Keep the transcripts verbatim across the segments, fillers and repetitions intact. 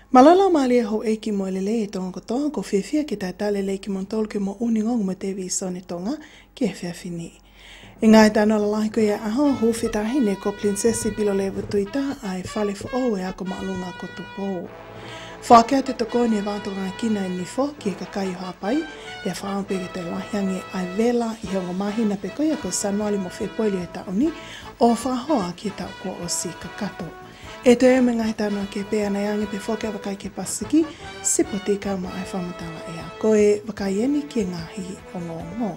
Malala maali ho eiki mo le le tonga ko tonga ko fefia ki tai tale leiki mon tolke mo uningong mo te visone tonga ki e whiawhini. I ngai tano la lahi ko ia aho hu whitahine ko prinsesi pilo le vutuita ai whale fo o e ako maalunga ko tupo. Whakea te toko ni vāto ngā kina i nifo ki e kakai o hapai, le whaampe te lahiange ai vela i hongo mahina pe koia ko sanuali mo whepoili e tauni o whahoa ki e tau ko o si kakato. E te e me ngai tano ke pēa na iange pe whakea wakai ke pasiki, sipo te kauma ai whamatala ea. Ko e wakai eni ki e ngahi o ngō ngō.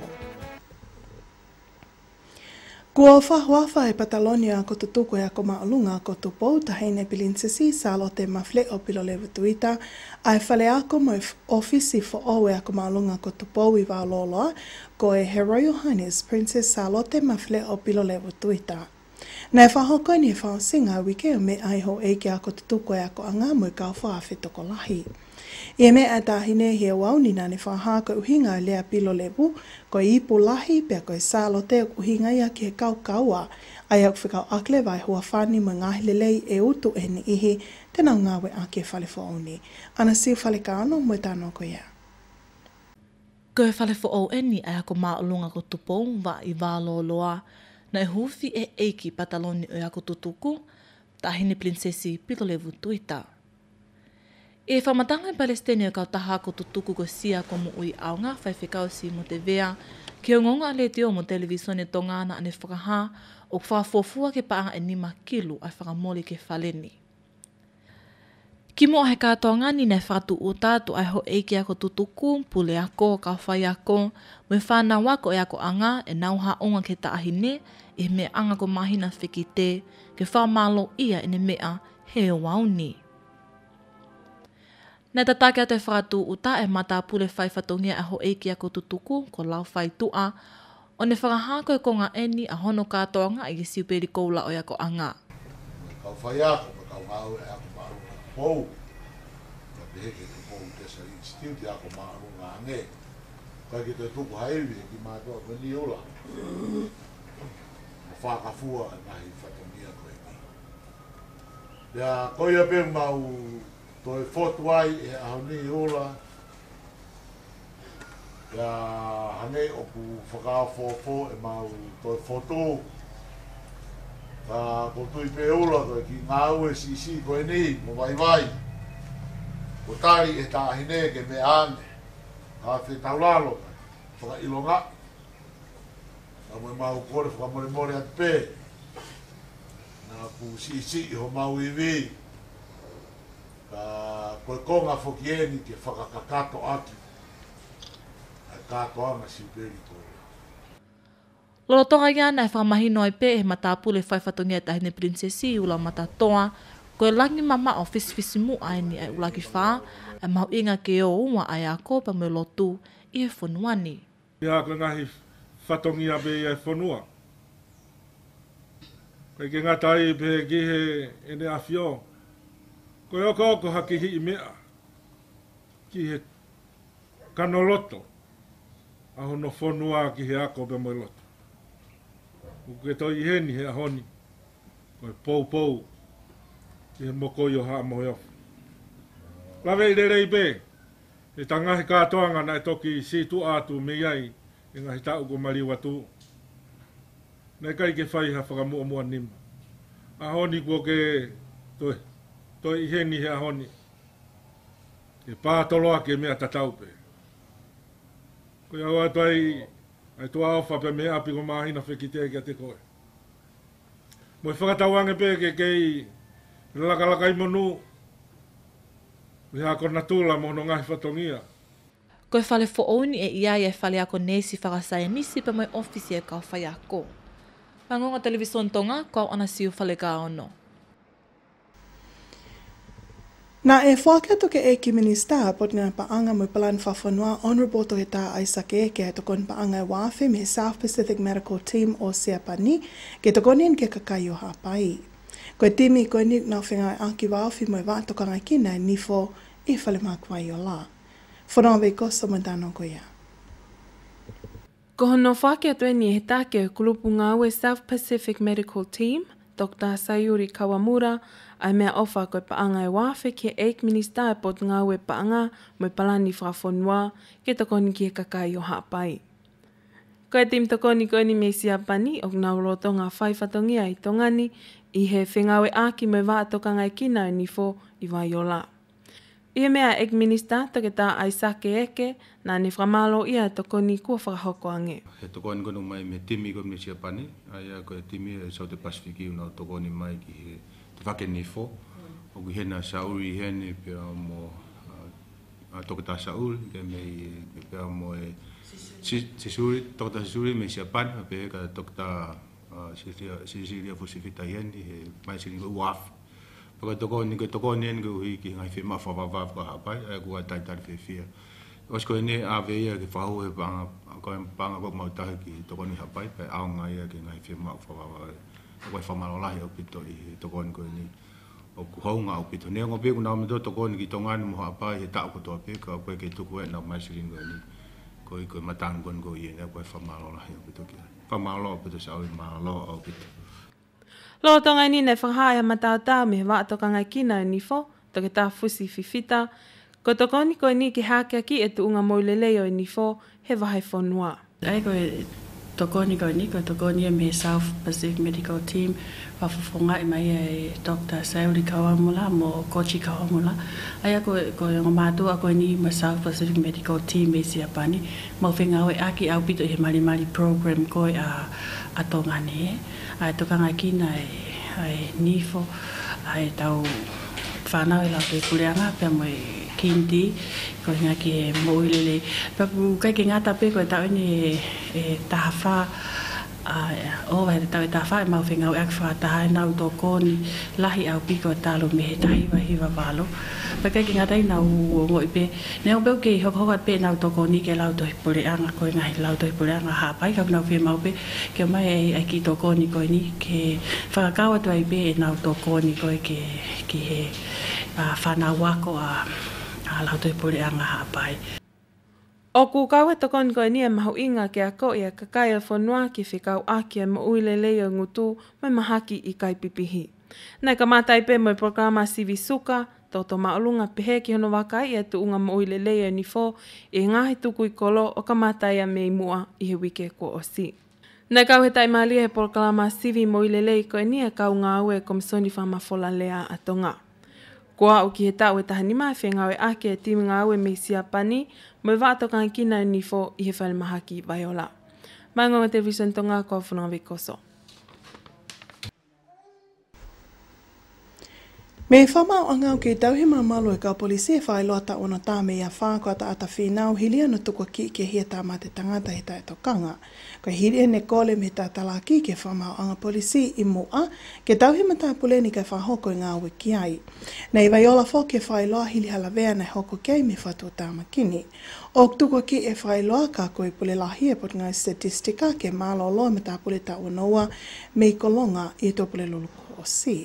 Kua whahuafa e Patalonia ko tutuko e ako maalunga ko tupou tahine Prinsesi Salote mafle o pilo le vutuita ai whale ako mo ofisi fo o e ako maalunga ko tupou i wāloloa ko e Her Royal Highness Princess Salote mafle o pilo le vutuita. Nei whahoko ni e whaosinga wike o me aiho e ki ako tutuko e ako anga mo i kau whaafetoko lahi. I me a tahine he wauni nane whahaka uhinga lea pilo levu, ko i ipu lahi pia ko i Salote uhinga ia ki he kau kaua, ai au whikau akle vai hua whani mo ngahi lelei e utu e ni ihi, tena ngawe a ke whale whaoni. Ana si whale kaano mo i tāno ko ia. Ko e whale whaoni ai ako maalunga ko tupou wa i wāloloa, na e huwhi e eiki Pataloni o ako tutuku, tahine Prinsesi pilo levu tuita. E whamatanga i Palestine o kau taha ko tutuku ko sia ko mo ui aunga whai whikau si mo te vea ki o ngonga le te o mo televisione tongana ane whakaha o whafofua ke paanga e nima kilu ai whakamoli ke whaleni. Ki mo he katoa ngani nei whatu o tātu ai ho eiki ako tutuku, pule ako, kau whai ako, me whana wako e ako anga e nauha onga ke taahine e me anga ko mahina whiki te ke whamalo ia ene mea he o wauni. Nei ta take te whakatu uta e mata pule whai whatongia a ho eiki ako tutuku ko lau whai tua, o ne whakahako e ko ngā eni a hono kātoanga i siuperi koula o ako anga. Kau whai ako, ma kau ngāu e ako maarunga pou. Ka peheke te pou te sa i stiu te ako maarunga ange. Kai ki te tuku haewi e ki mātua me ni ola. Ma whakafua nahi whatongia koe ni. Ia koia pe mau to e fotuai e ahoni ola ya hane o pu whakafofo e mau to e foto ka kotui pe ola to e ki ngāu e si si koe ni mo vai vai o tari e tāhine ke me ane ka whi taulalo whaka ilonga ka mo e mau kore whakamore more at pe na pu si si ho mau iwi ka koe konga whokieni ke whakakakato aki. Ai kātoanga si peri koe. Lorotonga ia nei whakamahino ai pe e matapule whai whatongia tahine Prinsesi ula matatoa, koe langi mama o fisifisi mu ai ni ai ulaki wha, e mau inga ke o unga ai ako pa me lotu i e whonuani. Ia koe ngahi whatongia be i e whonua. Koe ke ngatai pe kihe ene awhio. Koe oko oko haki hi i mea, ki he kanoloto, aho no whonua ki he ako pe moi loto. Uke toi i heni he ahoni, koe pou pou, ki he mokoi o haa mohe ofu. Lawe i rerei be, e ta ngahi kātoanga na e toki si tu atu me iai, e ngahi tau ko mari watu. Nei kai ke whai ha whakamua mua nima. Ahoni kua ke toi. Toi i heni he ahoni. E pātoloa ke mea tataupe. Koe au atu ai, ai tua ofa pe mea api ko mahina whekite ki a te koe. Mo i whakatauange pe ke kei lakalaka i monu. Me hako natula mo no ngahi whatongia. Koe whale whooni e ia e whale ako nesi whakasaya nisi pa mai ofisi e kau whai ako. Pangonga televison tonga, kau ana siu whale ka ono. Na e whakea toke e ki minista pot ngā paanga mo palan whawhanua Honourable toke tā Aisake ke he tokon paanga e wāwhi me South Pacific Medical Team o Seapani ke tokonien ke kakai o hapai. Koe timi koe nik nā whengai aki wāwhi mo i wātokanga ki nei nifo i whale mākuai o la. Whanau vei kosa mo tāno ko ia. Ko hono whakea tue ni he tāke o kulupu ngāu e South Pacific Medical Team, Doctor Sayuri Kawamura, ai mea ofa koe paanga e wafe ke eik minista e pot ngau e paanga mo palani whafonua ke tokoni ki e kakai o hapai. Koe tim tokoni koe ni me siapani o ngau roto ngā whai whatongia i tongani i he whengawe aki me wā tokanga e kina e nifo i Vaiola. I he mea eik minista toke tā aisake eke nā ne whamalo ia tokoni kua whakahoko ange. He tokoni kono mai me timi koe me siapani, aia koe timi e South Pacific una tokoni mai ki he te whake nifo. O ki hena sauri hene pia mo toke tā sauri, ke me pia mo e sisuri, toke tā sisuri me siapani, pe ka toke tā sisiria fusifita hene, he mai siri koe uafu. Paka tokoni koe tokoni hene koe hui ki ngai whima whawawaf ka hapai, aia kua taitari whiwhia. Os koe ne awe ia ki whahu he panga, koe panga koe mautahi ki tokoni hapai, pe aonga ia ki ngai whima whawawaf. Koe whamarolahi au pito i tokoni koe ni. O ku haunga au pito. Nea ngō peku nao me tō tokoni ki tongani mo hapai he tau kotoa peka, koe ke tuku e nao maisirin koe ni. Koe koe matangu koe koe ia, koe whamarolahi au pito kia. Whamarolahi au pito sa au i marolohi au pito. Lo tonga ni ne whahaya matau tau me wā tokanga kina e nifo, toke tā fusi whiwhita. Ko tokoni koe ni ki hākea ki e tu unga moileleo e nifo, he wahai whonua. Ai koe tokoni koe ni, koe tokoni e me South Pacific Medical Team, whawhawhonga i mai e Doctor Sayuri Kawamura mo Kochi Kawamura. Ai koe koe ngā mātua koe ni ma South Pacific Medical Team me siapani, mau whenga oe aki au pito he mari mari program koe a, a tongane e. Ai tokanga kina e, ai nifo, ai tau whanau e lau te kuleanga, pia mo e kinti, ko ngā ki e moilele. Pia ku kai ke ngata pe ko e tau ni e, e taha o vai tau e taha e mau whengau e aki whataha e nau tōkoni lahi au piko e talo me he tahi wa hiwa walo. Pia kai ke ngata i nau ngoi pe, ne o peo ke i hoko pe nau tōkoni ke lau tohi puleanga, ko e ngahi lau tohi puleanga hapai, kau nau whia mau pe, ke mai e ai ki tōkoni koe ni, ke whakakawa tu ai pe e nau tōkoni koe ke, ki he whanau wako a a lau toi pore anga hapai. O ku kawe tokon koe ni e mahu inga ke a ko i a kakai a whanua ki whikau aki e mo uile leo ngutu mai mahaki i kai pipihi. Nei ka mātai pe mo i programa Sivi Suka, toto maolunga pehe ki hono wakai e tu unga mo uile leo ni fo i ngahi tuku i kolo o ka mātai a mei mua i he wike ko o si. Nei kau he tai malia he programa Sivi mo uile leo koe ni e kau ngā ue komisoni whamafola lea a tonga. Kua o ki he tau e tahani mai whengau e ake e timi ngā ue me siapani, mo i wātoka kina e nifo i he whale mahaki Vaiola. Mai ngonga television tonga kua whanau koso. Me whamau angau ki tauhi mamalo e kau polisi e whailoa ta ona tā me ia whākua ta ata whinau hilia no tukua ki ke hia tā mate tangata he tae tokanga. Ko hilia ne kole me tā tala ki ke whamau anga polisi i mua ke tauhi mata puleni kai whahoko i ngā ue ki ai. Nei Vaiola fo ke whailoa hili halavea nei hoko kei me whatu tā makini. O tukua ki e whailoa ka koe pule lahi e pot ngai statistika ke malo loa me tā pule ta uanoa me i kolonga i tō pule luluko o si.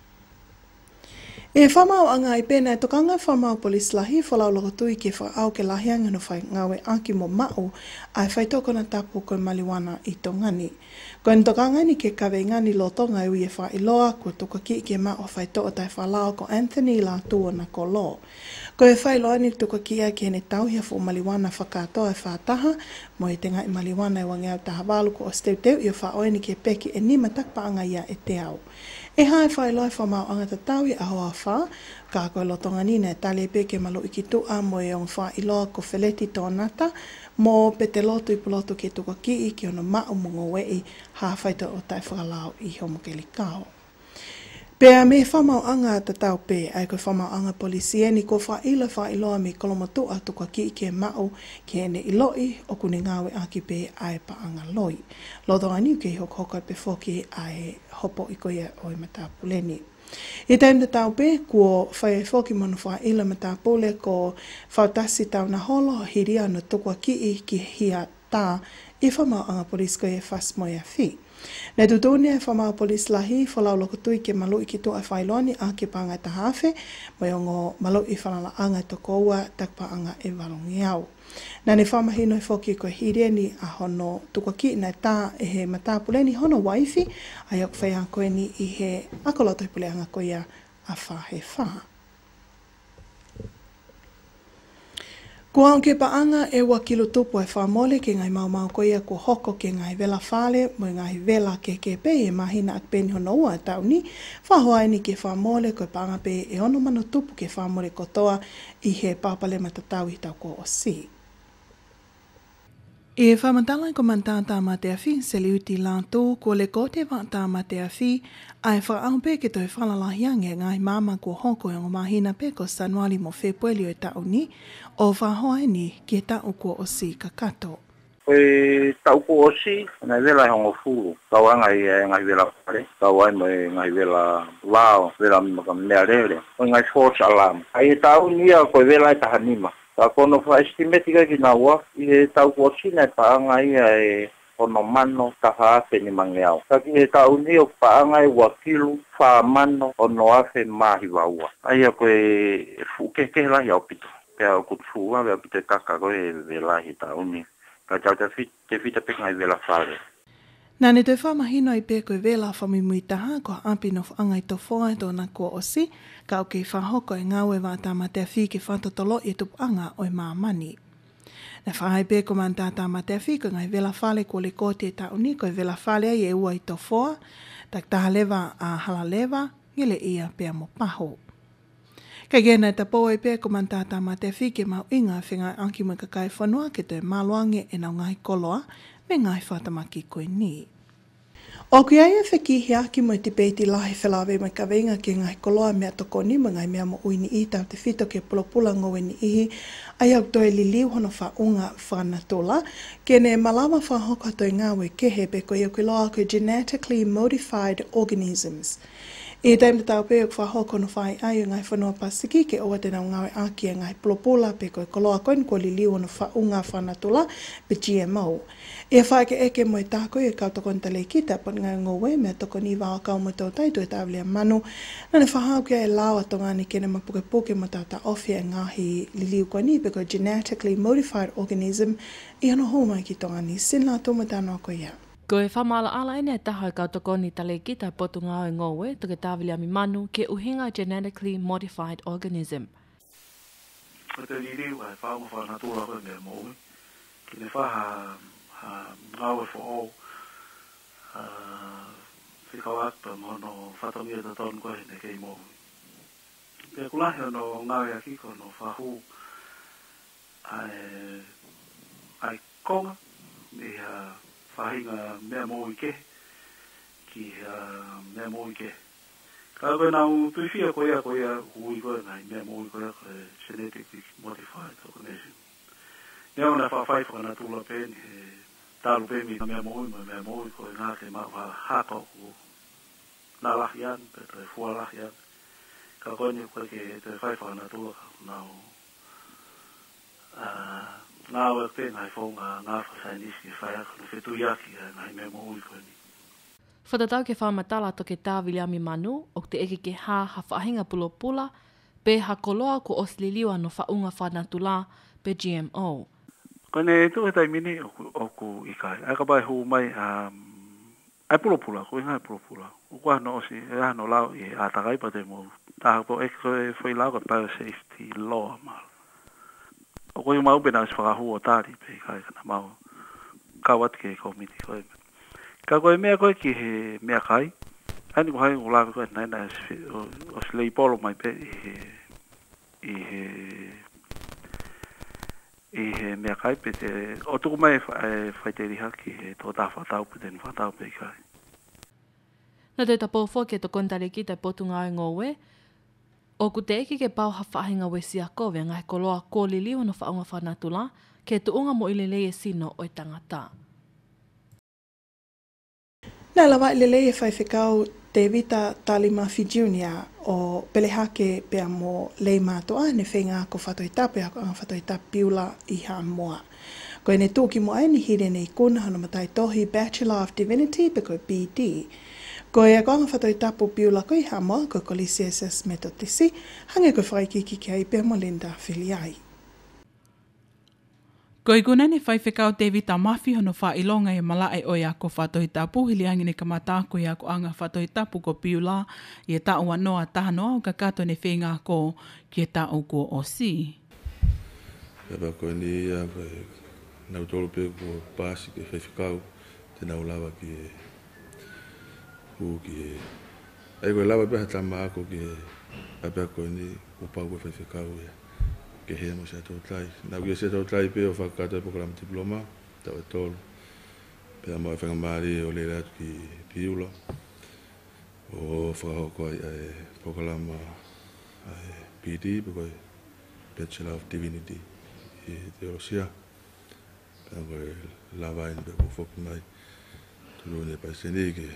E whamau anga i pēnei tokanga whamau polis lahi whalau loko tui ke whaau ke lahi anga no whai ngawe anki mo mau ai whai tokona tapu koe maliwana i tongani. Koe tokanga ni ke kawe ngani lo tonga e ui e wha iloa kua toka ki ke ma o whai toko tai whalao ko Anthony la tuona ko lo. Koe e whai loa ni toka ki ai ke ne tauhia fu maliwana whakatoa e whataha mo i tenga i maliwana e wangeau taha walu ko o steu teu i o wha oeni ke peki e nima takpa anga ia e te au. E hae whai loa whamau anga tatau i ahoa wha, ka koe lotonga nina e tali peke malo i ki tua mo e on wha iloa ko wheleti tōnata, mo pete loto i puloto ke tuka ki i ki ono mao mongo wei ha whaita o tai whakalao i homo ke likao. Pea me whamau anga tatau pe, ai koe whamau anga polisieni ko wha ila wha iloa me kolomotua tuka ki i ke mao ke ene iloi o kune ngawe aki pe ai pa anga loi. Lotonga niu ke hoko hoko pe foki ai hopo i koia o i mata puleni. I taim te tau pe, kua whai foki manu wha ila mata pule ko whautasi tau na holo hiria no tukua ki i ki hia tā i whamau anga polis koe e whas moia whi. Ne tutuni e whamau polis lahi whalau loko tui ke malu i ki toa whailoni a ke panga ta hafe, mai o ngō malu i whanala anga to koua takpa anga e walongi au. Nā ne whamahino i whoki ko hire ni a hono tukwa ki na tā e he matapuleni hono waifi, a iok whai a koe ni i he akoloto i pule anga koia a whahe wha. Kua on ke paanga e wakilu tupu e whamole ke ngai mau mau koia ko hoko ke ngai vela whale mo ngai vela ke ke pe e mahina ak peni hono ua tau ni whahoa ni ke whamole ko paanga pe e ono mano tupu ke whamole kotoa i he papale matatau i tau ko o si. E whamatala ko mantata ma te awhi se liuti lātou ko le kote wata ma te awhi ai whaau pe ke toi whalalahiange ngai mama ko hoko e ngomahina pe ko sanuali mo whepuelio e tau ni o whahoa ni ke tau ko o si kakato. Koe tau ko o si, ngai vela hongo furu, tau angai ngai vela pare, tau ai mo ngai vela wao, vela mea rere, o ngai force alarm. Ai tau nia koe vela e tahanima. Ta kono fa estimatika ki na wa i tau ko sina pa nga i ono mano ta ha fe ni mangeau ta ki ta uni o pa nga i wa kilu fa mano ono afe mahi wa wa ai ko e fu ke ke la ya opito pe ko fu wa be opito ka ka ko e vela hi ta uni ka ta ta fit te fit pe nga i vela fale. Nā ne te whamahino i pē koe vela whamimui taha ko ampino whangai to whoa e tōna kua osi, ka o kei whahoko e ngāwe wātā ma te awhi ke whatotolo i tupu anga o i māmani. Nā whahai pē ko mātātā ma te awhi ko ngai vela whale ko le kōte e tauni ko e vela whale ai e ua i to whoa, tak taha lewa a hala lewa, ngile ia pēa mo paho. Ka gena e tapo e pē ko mātātā ma te awhi ke mau inga whingai anki mo kakai whanua ke te māloange e nau ngai koloa, me ngai whatamaki koe ni. O kui aia whiki hiaki mo te peiti lahi whelawe mai ka venga ki ngai koloa mea toko ni mo ngai mea mo uini i tau te whito ke pulapula ngoe ni ihi ai au toi li liu hono wha unga whanatola ke ne malawa whahoka toi ngawe kehe pe ko iau ki loa ko genetically modified organisms. I taim te tau peo kwa hoko no whai ai o ngai whanua pasiki ke oa tena ngawe aki e ngai pulapula pe koe koloa koe ni ko li liu hono wha unga whanatola pe G M O. E whae ke eke mo i tāko i kau toko nta le kita pot ngai ngowe mea toko ni wā kau mo tau taitu e tāwlia manu na ne whahau kia e lawa tonga ni kene mapuke poke mo tau ta ofi e ngahi li liu koe ni pe koe genetically modified organism i ano homa ki tonga ni sin la tō mo tānoa koe ia. Ko e whamala ala ene taha kau toko ni tale kita potu ngā o ngowe toke tāwili ami manu ke uhinga genetically modified organism. Ko te ririu ai whaunga whanatura koe mea moui. Ki ne whaha ngāwe fo o whikau akpa mono whatamia ta tonu koe ne kei moui. Pea kulahi ono ngāwe aki ko no whahu ai, ai konga me whahinga mea mōi ke, ki uh, mea mōi ke. Ka koe nau tuiwhia koe a koe a hui koe nai, mea mōi koe a koe genetically modified organism. Nea ona whawhai whana tūla pēni, he tālu pēmi na mea mōi mo mea mōi koe ngā te mau hāko ku nā lahi an, pe te fua lahi an. Ka koe ni koe ke te whai whana tūla nau uh, ngā wak pēnā i whonga ngā whasainisi e whai aka no whetui aki e ngai mea mo ui koe ni. Whatatau ke whamatala to ke tāwili ami manu, o te eke ke hā ha whahinga pulo pula, pe ha koloa ko osliliwa no whaunga whanatula pe G M O. Koe ne tu e tai mini o ku ikai. Aka bai hu mai um, ai pulo pula, koe ngai pulo pula. O kua no osi, e ano lau i ātakai pa te mo. Tāha po eke koe whai lau ka biosafety law mara. O koe mau pena si whakahu o tāri pe kai kana mau kawat ke komiti koe. Ka koe mea koe ki he mea kai. Ani ko hai ulawe koe nai nai o slei polo mai pe i he i he i he mea kai pe te o tuku mai whaiteri haki he tō tā whatau pe teni whatau pe kai. Nā te tapo whoke to kontare ki te potunga o ngowe, o ku te eki ke pau ha whahinga wesi a kowe ngai koloa kōlili o no whaunga whanatula ke tuunga mo ilelei e sino o i tangata. Nā lawa ilelei e whai whikau te Vita Talimafi Junior o pelehake pea mo leima toa ne whenga ko whatoi tapu ako anga whatoi tapiula iha moa. Ko e ne tūki mo aini hire nei kuna hana matai tohi Bachelor of Divinity pe koe B D. Ko e ako anga whatoi tapu piula ko iha moa ko ko li C S S metotisi hange ko whaikiki ki ai pea mo Linda Filiai. Ko i kuna ne whai whekau te vita mawhi hono wha ilonga e malae o ia ko whatoi tapu hili angine ka matako ia ko anga whatoi tapu ko piula i e tau anoa tahanoa o ka kato ne whenga ko ki e tau ko o si. Peba ko ni ia ko e nau tolu pe ko pasi ke whai whekau te nau lawa ki e hu ki e ai ko e lawa peha tama ako ki e apea ko ni upau ko whai whekau ia. Ke he mo se tau tai. Na wia se tau tai pe o whakata e program diploma, tau e tolu. Pea mo e whanga maari o le ratu ki piula. O whakahoko ai e program P D, pe koe Bachelor of Divinity i Teolosia. Pea koe lawa ina pe ko whoki mai. Tulu ne pai sene ke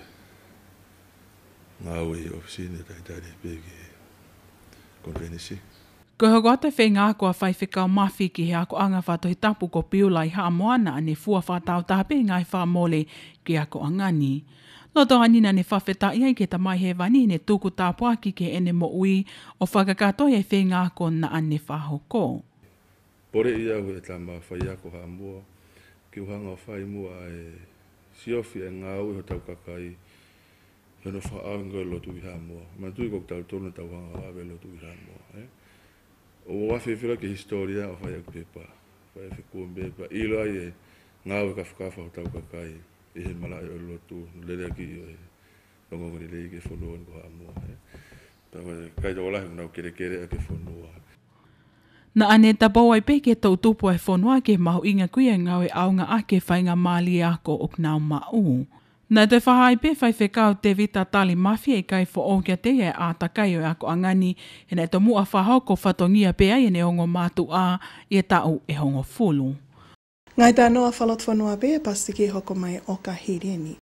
ngau i ofisine tai tai pe ke konvenisi. Ko hoko ata whenga ako a whai whekau mawhi ki he ako anga whatohi tapu ko piula i haa moana ane fua whatau tape ngai wha mole ki ako angani. Loto anina ne whawheta iai ke ta mai he wani ne tuku tāpuaki ke ene mo ui o whakakatoi e whenga ako na ane whahoko. Pore ia hu e tama whai ako haa mua ki uhanga o whai mua e siofi e ngau i ho tau kakai hono wha aunga lotu i haa mua. Ma tui kok tau tonu tau hanga awe lotu i haa mua. Eh? O whawhiwhira ki historia o whai aku pepa. Whai whikua mbepa. Ilo ai e ngāwe ka whakafa o tau kakai. E he malai o lotu. Lere ki o e longongoni lei ke whanua ni ko haa mua. Pāwa kai tau lahi unau kere kere a ke whanua. Na ane tapau ai peke tau tupu e whanua ke mahu inga kuia ngawe aunga ake whainga mali ako o knau mau. Na te whahai pe whai whekau te vita tali mafia i kai fo o kia te e a takai o ako angani e nei to mua whahoko whatongia pe ai e ne ongo mātu a i e tau e hongo fulu. Ngai tā noa whalot whanua pe e pasiki hoko mai o ka hireni.